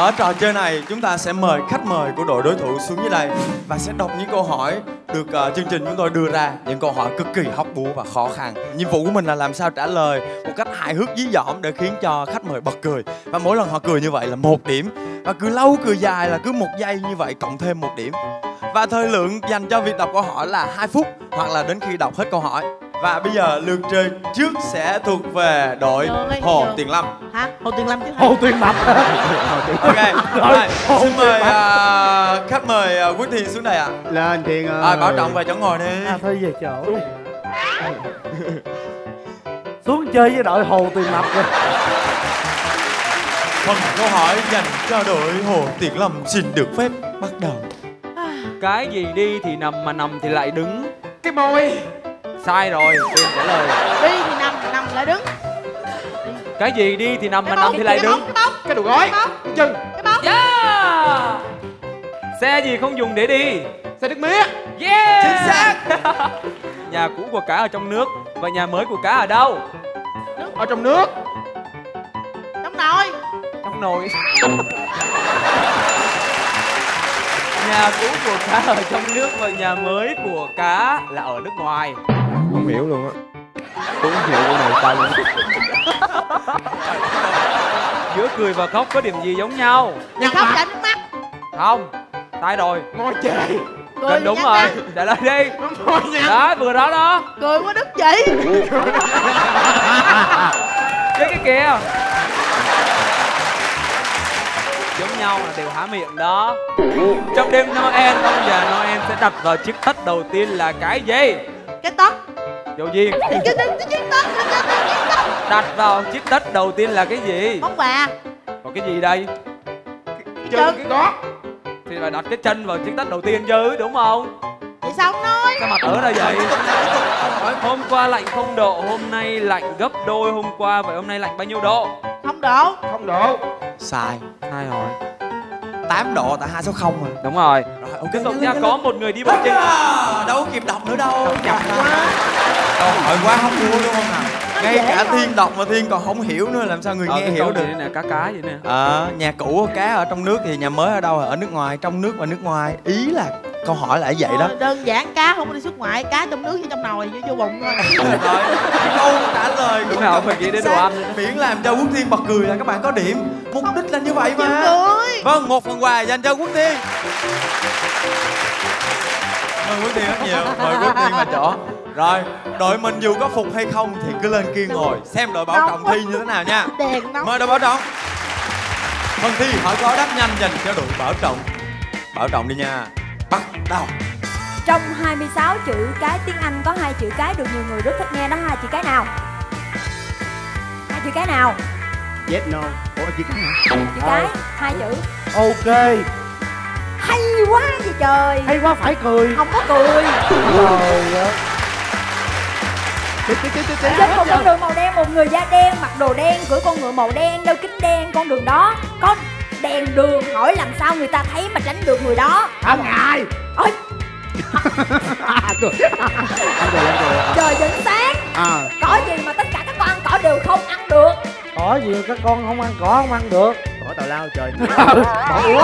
ở trò chơi này chúng ta sẽ mời khách mời của đội đối thủ xuống dưới đây và sẽ đọc những câu hỏi được chương trình chúng tôi đưa ra, những câu hỏi cực kỳ hóc búa và khó khăn. Nhiệm vụ của mình là làm sao trả lời một cách hài hước dí dỏm để khiến cho khách mời bật cười, và mỗi lần họ cười như vậy là 1 điểm, và cười lâu cười dài là cứ 1 giây như vậy cộng thêm 1 điểm. Và thời lượng dành cho việc đọc câu hỏi là 2 phút hoặc là đến khi đọc hết câu hỏi. Và bây giờ lượt chơi trước sẽ thuộc về đội Hồ Tuyền Lâm. Hả? Hồ Tuyền Lâm chứ? Hồ Tuyền Mập. Ok, rồi, xin mời khách mời Quốc Thiên xuống đây ạ. Lên Thiên ơi. Bảo Trọng về chỗ ngồi đi. Thôi về chỗ này. Xuống chơi với đội Hồ Tuyền Mập rồi. Phần câu hỏi dành cho đội Hồ Tuyền Lâm xin được phép bắt đầu. Cái gì đi thì nằm mà nằm thì lại đứng? Cái môi. Sai rồi, Tuyền trả lời. Đi thì nằm, nằm lại đứng. Cái gì đi thì nằm mà nằm thì lại đứng? Cái đầu gối. Cái chân. Cái bóng. Yeah! Xe gì không dùng để đi? Xe nước mía. Yeah! Chính xác. Nhà cũ của cá ở trong nước và nhà mới của cá ở đâu? Ở trong nước. Trong nồi. Trong nồi. Nhà cũ của cá ở trong nước và nhà mới của cá là ở nước ngoài. Không hiểu luôn á. Tôi không hiểu câu này sao luôn. Giữa cười và khóc có điểm gì giống nhau? Nhà khóc chảy nước mắt. Không, sai rồi. Ngồi chề. Gần đúng rồi, trả lời đi. Đó, vừa đó đó. Cười quá đứt chỉ. Cái kìa. Giống nhau là đều há miệng đó. Trong đêm Noel, ông già Noel sẽ đặt vào chiếc tất đầu tiên là cái gì? Cái tất. Dầu gì? Cái chiếc tất. Đặt vào chiếc tất đầu tiên là cái gì? Món quà. Còn cái gì đây? Chân. Cái gót. Thì phải đặt cái chân vào chiếc tất đầu tiên chứ, đúng không? Vậy sao không nói? Sao mặt ở đây vậy? Hôm qua lạnh 0 độ, hôm nay lạnh gấp đôi hôm qua. Vậy hôm nay lạnh bao nhiêu độ? 0 độ. 0 độ. Sai. Sai rồi. 8 độ tại 260 mà. Đúng rồi. Rồi, ok. Tiếp tục nha, có một người đi bộ trên. Đâu kịp đọc nữa đâu. Chậm quá. Câu hỏi quá hóc búa đúng không nào? Ngay cả Thiên đọc mà Thiên còn không hiểu nữa, làm sao người nghe hiểu được? Nè, cá vậy nè. Nhà cũ cá ở trong nước thì nhà mới ở đâu? Ở nước ngoài, trong nước và nước ngoài. Ý là câu hỏi là vậy đó. Đơn giản, cá không có đi xuất ngoại, cá trong nước với trong nồi vô bụng thôi. Rồi, câu trả lời Lúc nào phải nghĩ đến đồ ăn. miễn làm cho Quốc Thiên bật cười là các bạn có điểm. Mục đích là như vậy mà. Vâng, một phần quà dành cho Quốc Thiên. Mời Quốc Thiên rất nhiều. Mời Quốc Thiên vào chỗ. Rồi, đội mình dù có phục hay không thì cứ lên kia ngồi xem đội Bảo Trọng thi như thế nào nha. Mời đội Bảo Trọng. Phần thi hỏi có đáp nhanh dành cho đội Bảo Trọng. Bảo Trọng đi nha. Bắt đầu. Trong 26 chữ cái tiếng Anh có 2 chữ cái được nhiều người rất thích nghe, đó 2 chữ cái nào? 2 chữ cái nào? Yes, no. Ủa chữ cái hả? Chữ cái, 2 chữ. Ok. Hay quá vậy trời. Hay quá phải cười. Không có cười. Trời ơi. Trên một con đường màu đen, một người da đen, mặc đồ đen, cưỡi con ngựa màu đen, đeo kính đen. Con đường đó có đèn đường, hỏi làm sao người ta thấy mà tránh được người đó? Không ngại. Ôi. Trời chính xác. Có gì mà tất cả các con ăn cỏ đều không ăn được? Có gì các con không ăn cỏ không ăn được? Cỏ tào lao trời. Cỏ úa.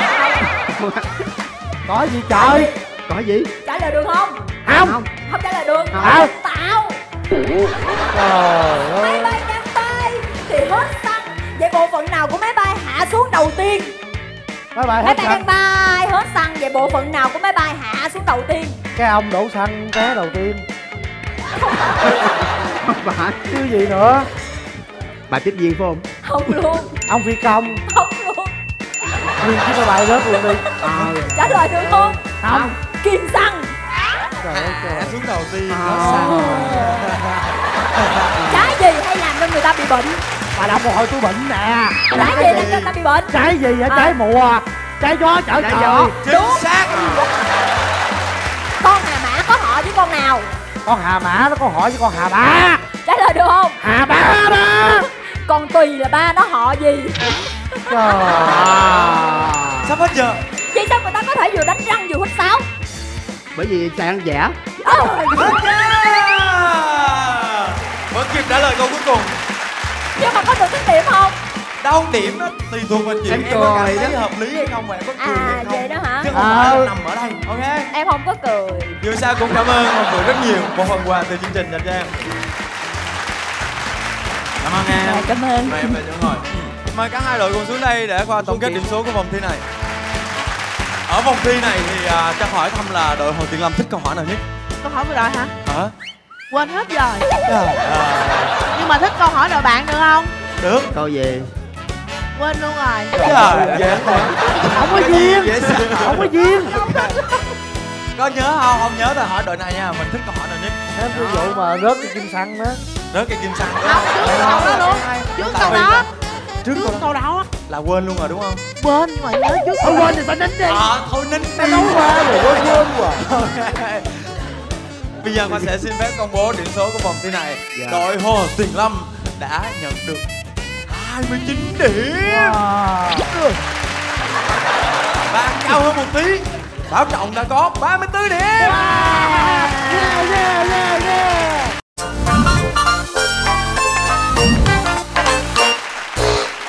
Có gì trời? Có gì? Trả lời được không? Không. Không trả lời được. Không. Tạo. Trời ơi. Máy bay đang bay thì hết xăng. Vậy bộ phận nào của máy bay hạ xuống đầu tiên? Máy bay đang bay hết xăng. Vậy bộ phận nào của máy bay hạ xuống đầu tiên? Cái ông đổ xăng té đầu tiên. Không phải. Chứ gì nữa? Bà tiếp viên phải không? Không luôn. Ông phi công. Không luôn. Nguyên chiếc máy bay rớt luôn đi. Trả lời được không? Không. Kiềm xăng. Hạ xuống đầu tiên. Trái gì hay làm cho người ta bị bệnh? Bà đọc một hồi tôi bệnh nè. Trái gì làm cho người ta bị bệnh? Trái gì vậy? Trái mùa. Trái gió chở trời. Chính xác. Con Hà Mã có họ với con nào? Con Hà Mã nó có họ với con Hà Bá. Trả lời được không? Hà Bá đó. Con Tùy là ba nó họ gì? Trời. Sắp hết giờ. Vậy sao người ta có thể vừa đánh răng vừa hút sáo? Bởi vì chạy ăn giả. Vẫn kịp trả lời câu cuối cùng. Nhưng mà có được tích điểm không? Đâu điểm nó tùy thuộc vào chuyện Em em có cảm cười thấy đó. hợp lý hay không và em có cười hay không. vậy đó hả? Chứ không phải là nằm ở đây, ok? Em không có cười. Dù sao cũng cảm ơn Hồng Phượng rất nhiều. Một phần quà từ chương trình dành cho em. Cảm ơn em. Cảm ơn. Mời em về chỗ ngồi. Mời cả hai đội cùng xuống đây để qua tổng kết điểm số của vòng thi này. Ở vòng thi này thì cho hỏi thăm là đội Hồ Tuyền Lâm thích câu hỏi nào nhất? Câu hỏi vừa rồi hả? Hả? Quên hết rồi. Trời ơi. Nhưng mà thích câu hỏi đội bạn được không? Được. Câu gì? Quên luôn rồi. Trời, dễ thôi. Không có duyên. Dễ sợ. Không có duyên. Có nhớ không? Không nhớ thì hỏi đội này nha. Mình thích câu hỏi nào nhất? Em ví dụ mà rớt cái kim xăng đó. Rớt cây kim xăng. Không, trước câu đó luôn. Trước câu đó. Trước Trước câu đó á. là quên luôn rồi đúng không? Quên nhưng mà nhớ trước. Thôi quên thì phải nín đi. Thôi nín Em nấu qua rồi quên quá. Bây giờ Khoa sẽ xin phép công bố điểm số của vòng thi này. Dạ. Đội Hồ Tuyền Lâm đã nhận được 29 điểm. Và cao hơn một tí, Bảo Trọng đã có 34 điểm. Yeah, yeah, yeah, yeah.